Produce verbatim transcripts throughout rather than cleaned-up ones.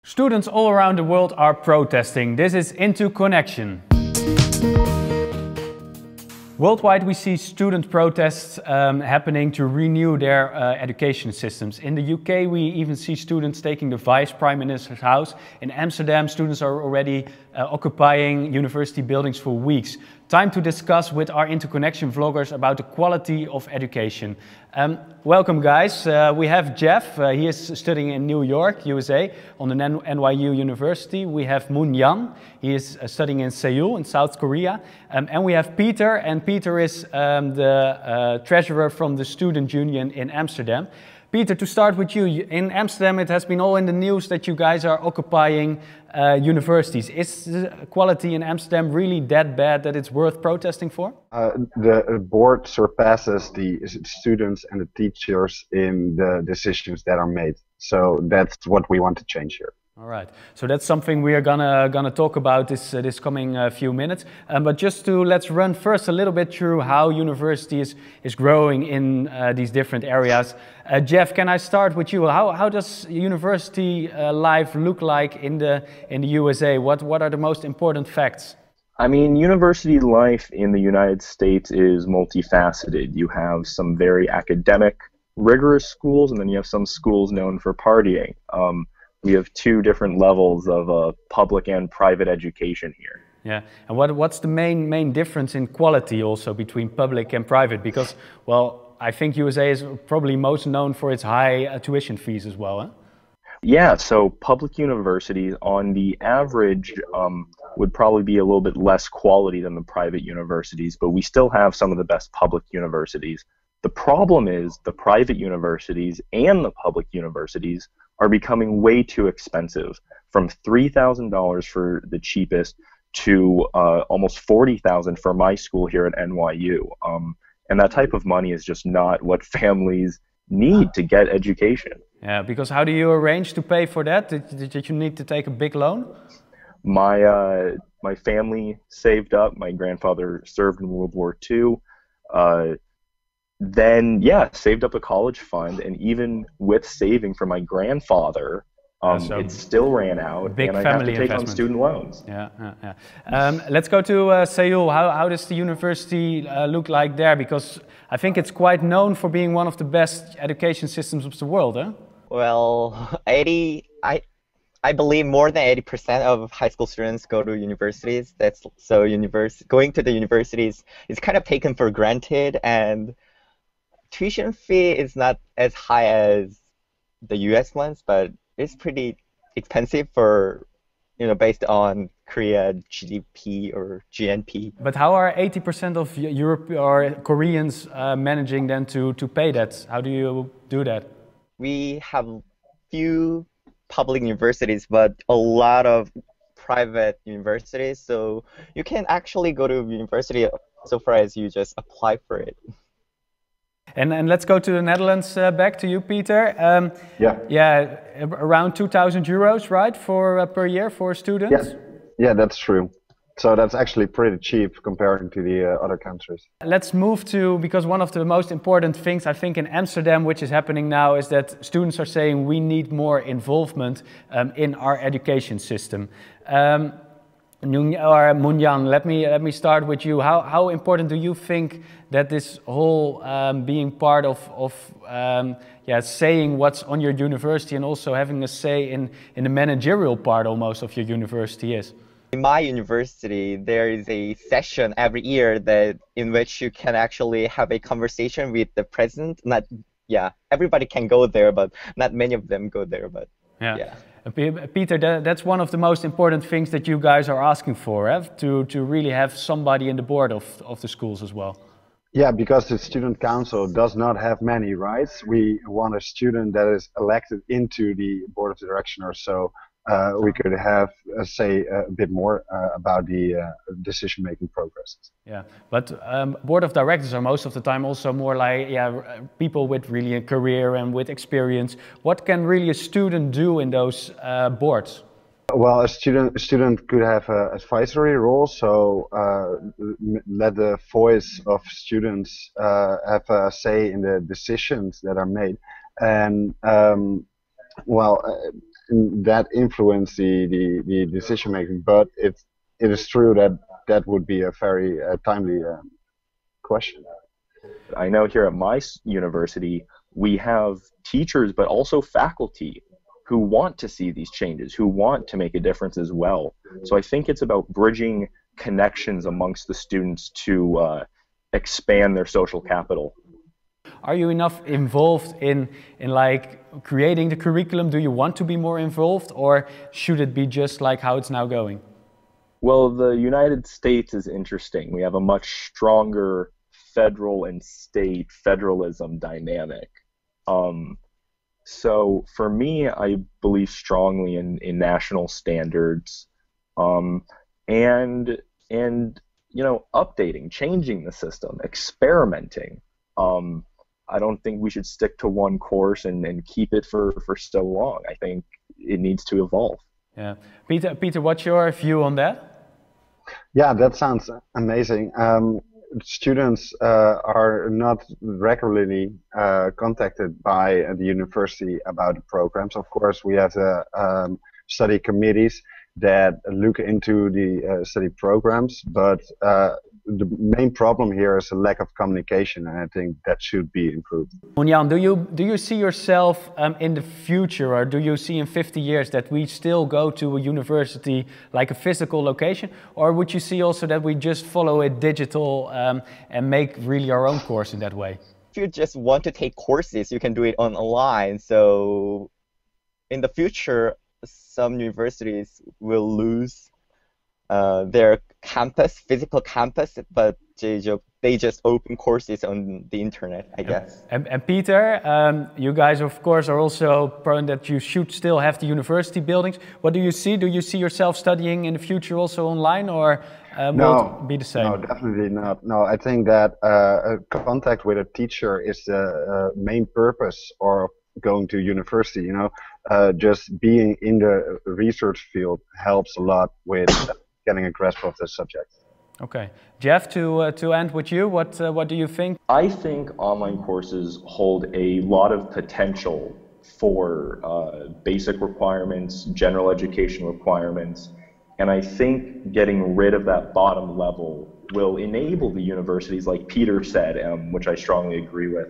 Students all around the world are protesting. This is Into Connection. Worldwide, we see student protests um, happening to renew their uh, education systems. In the U K, we even see students taking the Vice Prime Minister's house. In Amsterdam, students are already uh, occupying university buildings for weeks. Time to discuss with our Into Connection vloggers about the quality of education. Um, welcome, guys. Uh, we have Jeff. Uh, he is studying in New York, U S A, on the N Y U University. We have Moon Yan. He is uh, studying in Seoul, in South Korea. Um, and we have Peter. And Peter is um, the uh, treasurer from the Student Union in Amsterdam. Peter, to start with you, in Amsterdam it has been all in the news that you guys are occupying uh, universities. Is the quality in Amsterdam really that bad that it's worth protesting for? Uh, the board surpasses the students and the teachers in the decisions that are made. So that's what we want to change here. All right, so that's something we are gonna gonna talk about this uh, this coming uh, few minutes. Um, but just to let's run first a little bit through how university is is growing in uh, these different areas. Uh, Jeff, can I start with you? How how does university uh, life look like in the in the U S A? What what are the most important facts? I mean, university life in the United States is multifaceted. You have some very academic, rigorous schools, and then you have some schools known for partying. Um, We have two different levels of uh, public and private education here. Yeah, and what, what's the main main difference in quality also between public and private? Because, well, I think U S A is probably most known for its high uh, tuition fees as well, huh? Yeah, so public universities on the average um, would probably be a little bit less quality than the private universities, but we still have some of the best public universities. The problem is the private universities and the public universities are becoming way too expensive, from three thousand dollars for the cheapest to uh, almost forty thousand dollars for my school here at N Y U. Um, and that type of money is just not what families need to get education. Yeah, because how do you arrange to pay for that? Did, did you need to take a big loan? My, uh, my family saved up. My grandfather served in World War Two. Uh, Then, yeah, saved up a college fund, and even with saving for my grandfather, um, yeah, so it still ran out, big and I family have to take investment. on student loans. Yeah, yeah, yeah. Um, let's go to uh, Seoul. How, how does the university uh, look like there? Because I think it's quite known for being one of the best education systems of the world, huh? Well, eighty, I, I believe more than eighty percent of high school students go to universities. That's so univers going to the universities is kind of taken for granted, and tuition fee is not as high as the U S ones, but it's pretty expensive for, you know, based on Korea G D P or G N P. But how are eighty percent of Europe or Koreans uh, managing then to, to pay that? How do you do that? We have few public universities, but a lot of private universities. So you can actually go to university so far as you just apply for it. And, and let's go to the Netherlands, uh, back to you, Peter. Um, yeah. Yeah, around two thousand euros, right, for uh, per year for students? Yeah. Yeah, that's true. So that's actually pretty cheap comparing to the uh, other countries. Let's move to, because one of the most important things I think in Amsterdam, which is happening now, is that students are saying we need more involvement um, in our education system. Um, Or Moon Yan, let me let me start with you. How how important do you think that this whole um, being part of of um, yeah saying what's on your university and also having a say in in the managerial part almost of your university is? In my university, there is a session every year that in which you can actually have a conversation with the president. Not yeah, everybody can go there, but not many of them go there. But yeah. yeah. Peter, that, that's one of the most important things that you guys are asking for, eh? to, to really have somebody in the board of, of the schools as well. Yeah, because the student council does not have many rights. We want a student that is elected into the board of directors, so uh, we could have, uh, say, a bit more uh, about the uh, decision-making processes. Yeah, but um, board of directors are most of the time also more like yeah people with really a career and with experience. What can really a student do in those uh, boards? Well, a student a student could have an advisory role, so uh, let the voice of students uh, have a say in the decisions that are made. And um, well, uh, that influence the, the, the decision making. But it, it is true that that would be a very uh, timely uh, question. I know here at my university, we have teachers, but also faculty who want to see these changes, who want to make a difference as well. So I think it's about bridging connections amongst the students to uh, expand their social capital. Are you enough involved in, in like creating the curriculum? Do you want to be more involved, or should it be just like how it's now going? Well, the United States is interesting. We have a much stronger federal and state federalism dynamic. Um, so for me, I believe strongly in, in national standards um, and, and, you know, updating, changing the system, experimenting. Um, I don't think we should stick to one course and, and keep it for, for so long. I think it needs to evolve. Yeah. Peter, Peter, what's your view on that? Yeah, that sounds amazing. Um, students uh, are not regularly uh, contacted by the university about the programs. Of course, we have the um, study committees that look into the uh, study programs, but uh, the main problem here is a lack of communication, and I think that should be improved. Jan, do you do you see yourself um, in the future, or do you see in fifty years that we still go to a university like a physical location, or would you see also that we just follow it digital um, and make really our own course in that way? If you just want to take courses, you can do it online. So in the future, some universities will lose uh, their campus, physical campus, but they just, they just open courses on the internet, I guess. And, and Peter, um, you guys of course are also prone that you should still have the university buildings. What do you see? Do you see yourself studying in the future also online, or um, no, will it be the same? No, definitely not. No, I think that uh, a contact with a teacher is the uh, main purpose of going to university. You know, uh, just being in the research field helps a lot with getting a grasp of the subject. Okay, Jeff, to uh, to end with you, what uh, what do you think? I think online courses hold a lot of potential for uh, basic requirements, general education requirements, and I think getting rid of that bottom level will enable the universities, like Peter said, um, which I strongly agree with,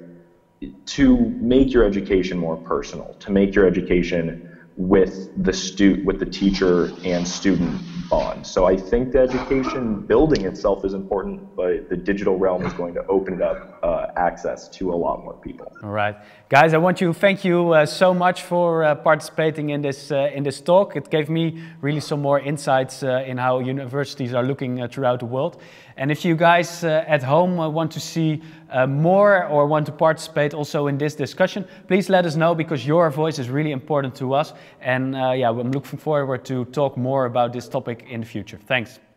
to make your education more personal, to make your education with the stu with the teacher and student bond. So I think the education building itself is important, but the digital realm is going to open up uh, access to a lot more people. All right, guys, I want to thank you uh, so much for uh, participating in this uh, in this talk. It gave me really some more insights uh, in how universities are looking uh, throughout the world. And if you guys uh, at home uh, want to see uh, more or want to participate also in this discussion, please let us know, because your voice is really important to us. And uh, yeah, I'm looking forward to talk more about this topic in the future. Thanks.